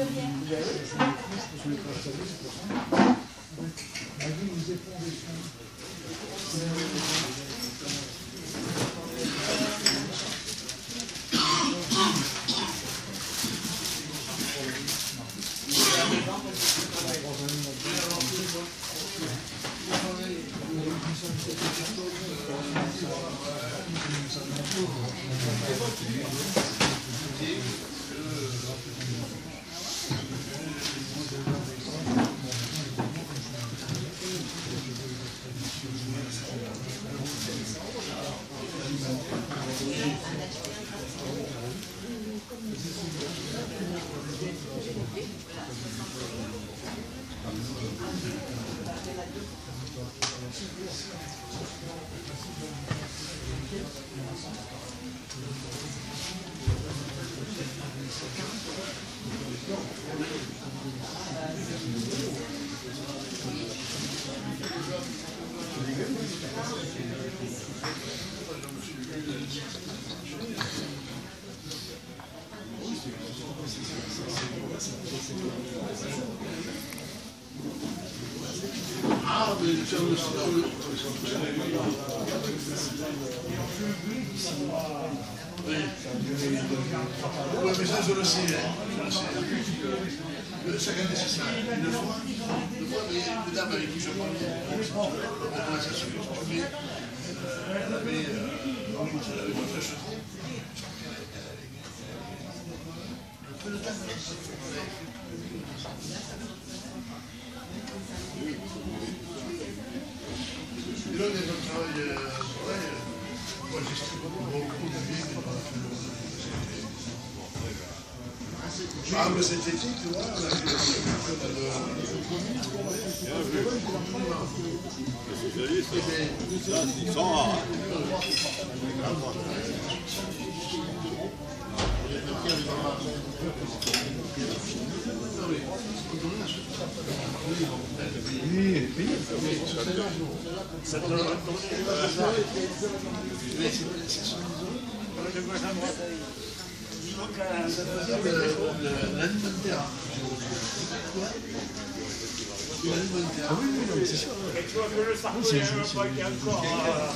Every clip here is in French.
Oui, mais ça, je le sais. Chaque année, c'est ça. Une fois, une dame avec qui je parlais, la conversation que je trouvais, elle avait une fraîche trompe. Le peu de temps que et là, dans le travail, moi, j'estime beaucoup de vie. Ah, mais cet été, tu vois, on a fait le socialiste, ils sont rares. Oui, et puis, ça te donne l'alimentaire. ah oui, oui, non, mais c'est sûr. Et tu vois que le Sarkozy, il y a encore...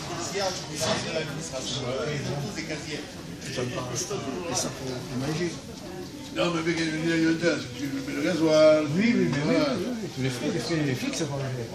Ça pour imaginer. Non, mais l'alimentaire, tu mets le gasoil. Oui, oui, mais voilà. Oui. Tous les flics, ça va manger.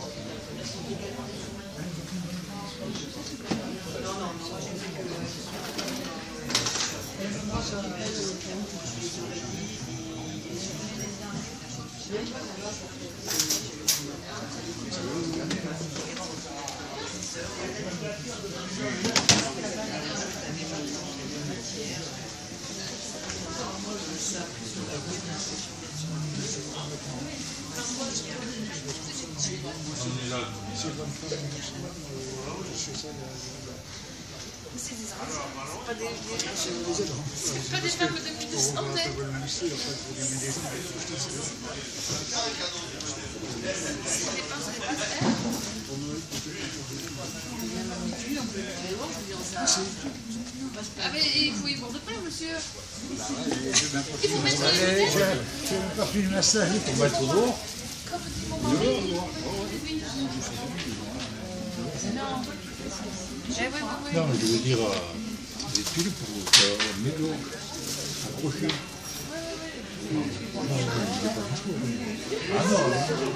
C'est des pas des femmes de mi-santé. Ah mais il faut y voir de près, monsieur. Il faut mettre les lunettes. Tu n'as pas pris le massage pour mettre au dos. Comme dit mon mari. Non, je veux dire, des tuiles pour faire mes dos accrochés. Ah non.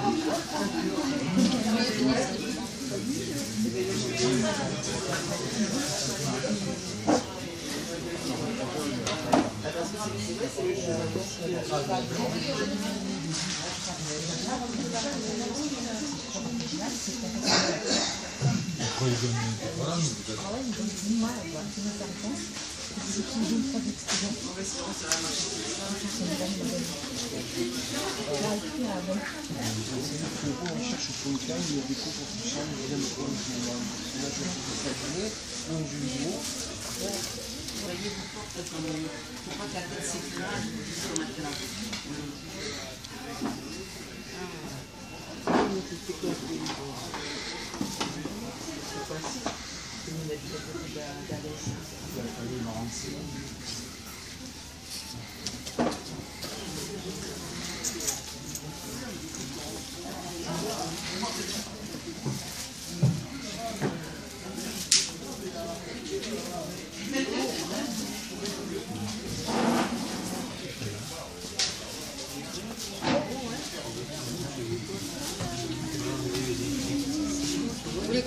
Pourquoi ils donnent des programmes? On cherche sur le cas, il y a des cours qui changent, il y a des cours qui changent. Là, je fais ça journée, un juillet. Voyez, vous portez quand même. Il ne faut pas que la tête s'écrase, vous dites maintenant.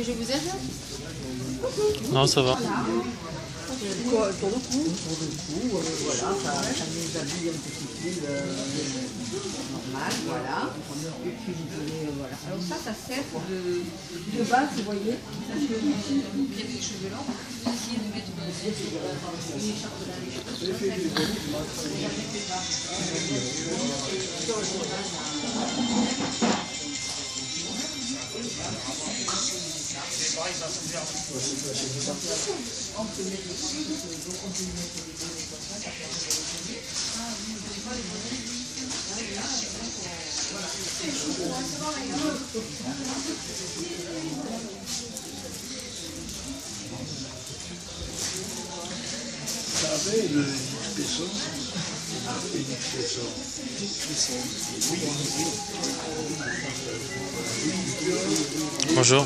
que je vous aide? Non, ça va. Pour le coup, voilà, ça nous habille un petit peu normal, voilà. Et puis vous pouvez, voilà. Alors ça sert de base, vous voyez. Parce que ici, vous qui avez les cheveux longs, vous essayez de mettre une écharpe dans les Ça avait le Pesson. Bonjour.